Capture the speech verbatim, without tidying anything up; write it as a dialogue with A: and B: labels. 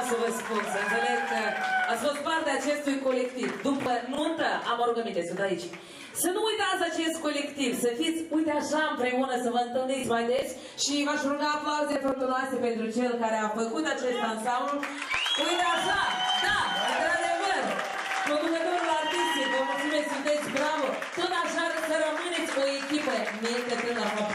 A: să vă spun, să înțeleg că ați fost parte acestui colectiv. După nuntă, am o rugăminte, sunt aici. Să nu uitați acest colectiv, să fiți, uite așa împreună, să vă întâlniți mai des și v-aș ruga aplauze fructuoase pentru cel care a făcut acest ansamblu. Uite așa, da, într-adevăr, producătorul artistic, vă mulțumesc, sunteți bravo, tot așa să rămâneți o echipă, mie că tână